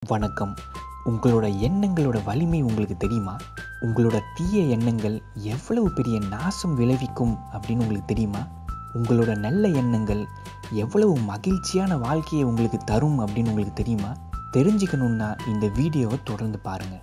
வணக்கம். உங்களோட எண்ணங்களோட வலிமை உங்களுக்கு தெரியுமா? உங்களோட தீய எண்ணங்கள் எவ்வளவு பெரிய நாசம் விளைவிக்கும் அப்படின்னு உங்களுக்கு தெரியுமா? உங்களோட நல்ல எண்ணங்கள் எவ்வளவு மகிழ்ச்சியான வாழ்க்கையை உங்களுக்கு தரும் அப்படின்னு உங்களுக்கு தெரியுமா? தெரிஞ்சுக்கணுன்னா இந்த வீடியோவை தொடர்ந்து பாருங்கள்.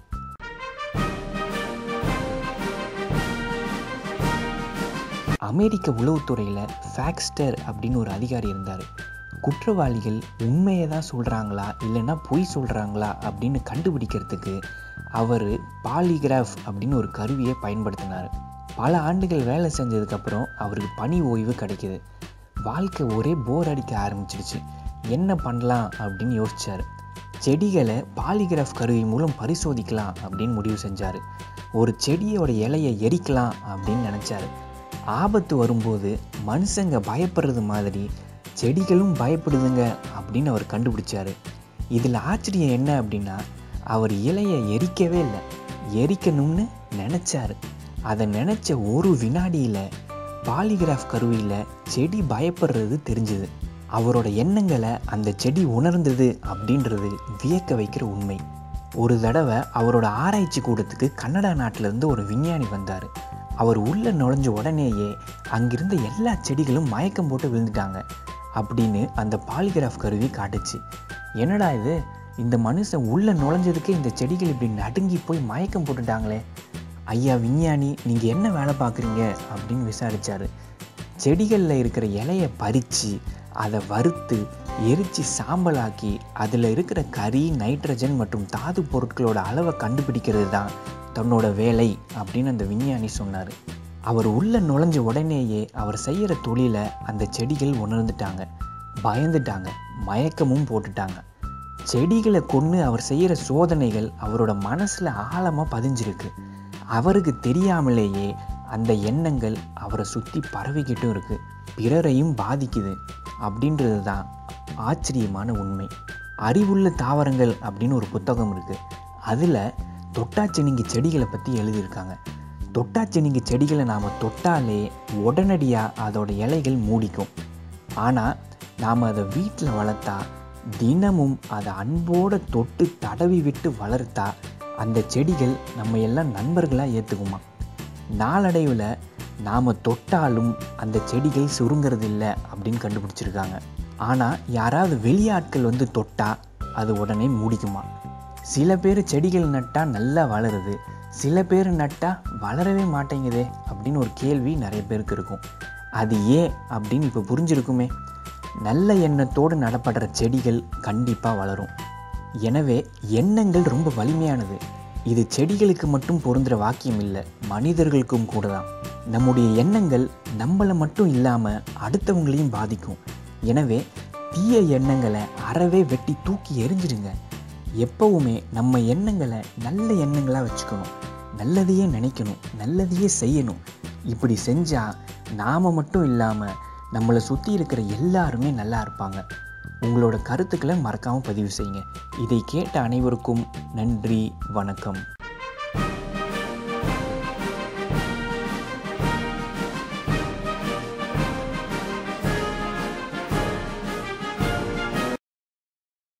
அமெரிக்க உளவுத்துறையில் ஃபாக்ஸ்டர் அப்படின்னு ஒரு அதிகாரி இருந்தார். குற்றவாளிகள் உண்மையை தான் சொல்கிறாங்களா இல்லைன்னா பொய் சொல்கிறாங்களா அப்படின்னு கண்டுபிடிக்கிறதுக்கு அவர் பாலிகிராஃப் அப்படின்னு ஒரு கருவியை பயன்படுத்தினார். பல ஆண்டுகள் வேலை செஞ்சதுக்கப்புறம் அவருக்கு பணி ஓய்வு கிடைக்கிது. வாழ்க்கை ஒரே போர் அடிக்க ஆரம்பிச்சிடுச்சு. என்ன பண்ணலாம் அப்படின்னு யோசித்தார். செடிகளை பாலிகிராஃப் கருவி மூலம் பரிசோதிக்கலாம் அப்படின்னு முடிவு செஞ்சார். ஒரு செடியோட இலையை எரிக்கலாம் அப்படின்னு நினச்சார். ஆபத்து வரும்போது மனுஷங்க பயப்படுறது மாதிரி செடிகளும் பயப்படுதுங்க அப்படின்னு அவர் கண்டுபிடிச்சார். இதில் ஆச்சரியம் என்ன அப்படின்னா, அவர் இலையை எரிக்கவே இல்லை, எரிக்கணும்னு நினச்சார். அதை நினச்ச ஒரு வினாடியில் பாலிகிராஃப் கருவியில் செடி பயப்படுறது தெரிஞ்சுது. அவரோட எண்ணங்களை அந்த செடி உணர்ந்தது அப்படின்றது வியக்க வைக்கிற உண்மை. ஒரு தடவை அவரோட ஆராய்ச்சி கூடத்துக்கு கனடா நாட்டிலேருந்து ஒரு விஞ்ஞானி வந்தார். அவர் உள்ளே நுழைஞ்ச உடனேயே அங்கிருந்த எல்லா செடிகளும் மயக்கம் போட்டு விழுந்துட்டாங்க அப்படின்னு அந்த பாலிகிராஃப் கருவி காட்டுச்சு. என்னடா இது, இந்த மனுஷன் உள்ளே நுழைஞ்சதுக்கே இந்த செடிகள் இப்படி நடுங்கி போய் மயக்கம் போட்டுட்டாங்களே, ஐயா விஞ்ஞானி நீங்கள் என்ன வேலை பார்க்குறீங்க அப்படின்னு விசாரித்தார். செடிகளில் இருக்கிற இலையை பறித்து அதை வறுத்து எரித்து சாம்பலாக்கி அதில் இருக்கிற கரி, நைட்ரஜன் மற்றும் தாது பொருட்களோட அளவை கண்டுபிடிக்கிறது தான் தன்னோட வேலை அப்படின்னு அந்த விஞ்ஞானி சொன்னார். அவர் உள்ளே நுழைஞ்ச உடனேயே அவர் செய்கிற தொழிலை அந்த செடிகள் உணர்ந்துட்டாங்க, பயந்துட்டாங்க, மயக்கமும் போட்டுட்டாங்க. செடிகளை கொன்று அவர் செய்கிற சோதனைகள் அவரோட மனசில் ஆழமாக பதிஞ்சிருக்கு. அவருக்கு தெரியாமலேயே அந்த எண்ணங்கள் அவரை சுற்றி பரவிக்கிட்டும் இருக்குது, பிறரையும் பாதிக்குது அப்படின்றது தான் ஆச்சரியமான உண்மை. அறிவுள்ள தாவரங்கள் அப்படின்னு ஒரு புத்தகம் இருக்குது. அதில் தொட்டாச்சினிங்கி செடிகளை பற்றி எழுதியிருக்காங்க. தொட்டாச்சினிங்கி செடிகளை நாம் தொட்டாலே உடனடியாக அதோட இலைகள் மூடிக்கும். ஆனால் நாம் அதை வீட்டில் வளர்த்தா, தினமும் அதை அன்போடு தொட்டு தடவி விட்டு வளர்த்தா அந்த செடிகள் நம்ம எல்லாம் நண்பர்களாக ஏற்றுக்குமா. நாளடைவில் நாம் தொட்டாலும் அந்த செடிகள் சுருங்கிறது இல்லை அப்படின்னு கண்டுபிடிச்சிருக்காங்க. ஆனால் யாராவது வெளியாட்கள் வந்து தொட்டால் அது உடனே மூடிக்குமா. சில பேர் செடிகள் நட்டால் நல்லா வளருது, சில பேர் நட்டால் வளரவே மாட்டேங்குதே அப்படின்னு ஒரு கேள்வி நிறைய பேருக்கு இருக்கும். அது ஏன் அப்படின்னு இப்போ புரிஞ்சிருக்குமே. நல்ல எண்ணத்தோடு நடப்படுற செடிகள் கண்டிப்பாக வளரும். எனவே எண்ணங்கள் ரொம்ப வலிமையானது. இது செடிகளுக்கு மட்டும் பொருந்துகிற வாக்கியம் இல்லை, மனிதர்களுக்கும் கூட தான். நம்முடைய எண்ணங்கள் நம்மளை மட்டும் இல்லாமல் அடுத்தவங்களையும் பாதிக்கும். எனவே தீய எண்ணங்களை அறவே வெட்டி தூக்கி எரிஞ்சிடுங்க. எப்போவுமே நம்ம எண்ணங்களை நல்ல எண்ணங்களாக வச்சுக்கணும், நல்லதையே நினைக்கணும், நல்லதையே செய்யணும். இப்படி செஞ்சால் நாம் மட்டும் இல்லாமல் நம்மளை சுற்றி இருக்கிற எல்லாருமே நல்லா இருப்பாங்க. உங்களோட கருத்துக்களை மறக்காமல் பதிவு செய்யுங்க. இதை கேட்ட அனைவருக்கும் நன்றி, வணக்கம்.